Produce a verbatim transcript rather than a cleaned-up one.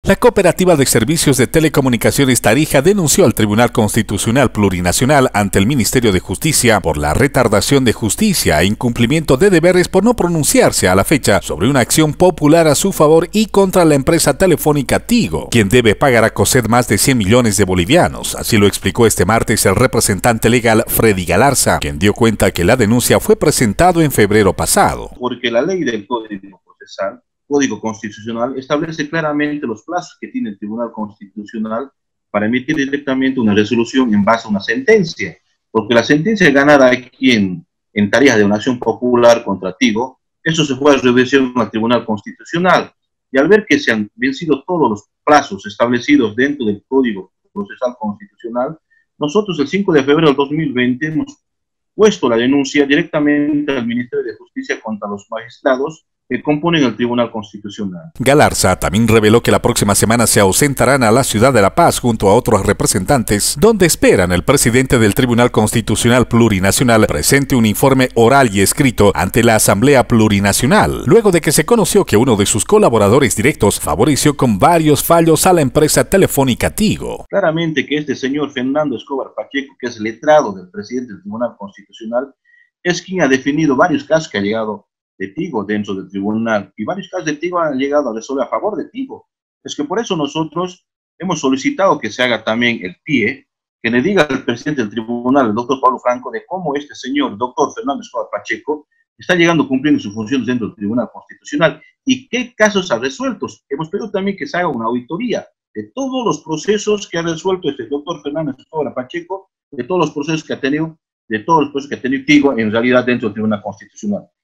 La Cooperativa de Servicios de Telecomunicaciones Tarija denunció al Tribunal Constitucional Plurinacional ante el Ministerio de Justicia por la retardación de justicia e incumplimiento de deberes por no pronunciarse a la fecha sobre una acción popular a su favor y contra la empresa telefónica Tigo, quien debe pagar a COSED más de cien millones de bolivianos. Así lo explicó este martes el representante legal Freddy Galarza, quien dio cuenta que la denuncia fue presentado en febrero pasado. Porque la ley del Código Procesal Código Constitucional establece claramente los plazos que tiene el Tribunal Constitucional para emitir directamente una resolución en base a una sentencia, porque la sentencia ganada aquí en, en Tarija de una acción popular contra Tigo, eso se fue a revisión al Tribunal Constitucional, y al ver que se han vencido todos los plazos establecidos dentro del Código Procesal Constitucional, nosotros el cinco de febrero del dos mil veinte hemos puesto la denuncia directamente al Ministerio de Justicia contra los magistrados que componen el Tribunal Constitucional. Galarza también reveló que la próxima semana se ausentarán a la ciudad de La Paz junto a otros representantes, donde esperan el presidente del Tribunal Constitucional Plurinacional presente un informe oral y escrito ante la Asamblea Plurinacional, luego de que se conoció que uno de sus colaboradores directos favoreció con varios fallos a la empresa telefónica Tigo. Claramente que este señor Fernando Escobar Pacheco, que es letrado del presidente del Tribunal Constitucional, es quien ha definido varios casos que ha llegado de Tigo dentro del tribunal, y varios casos de Tigo han llegado a resolver a favor de Tigo. Es que por eso nosotros hemos solicitado que se haga también el P I E, que le diga al presidente del tribunal, el doctor Pablo Franco, de cómo este señor, doctor Fernando Escobar Pacheco, está llegando cumpliendo sus funciones dentro del Tribunal Constitucional y qué casos ha resuelto. Hemos pedido también que se haga una auditoría de todos los procesos que ha resuelto este doctor Fernando Escobar Pacheco, de todos los procesos que ha tenido, de todos los procesos que ha tenido Tigo en realidad dentro del Tribunal Constitucional.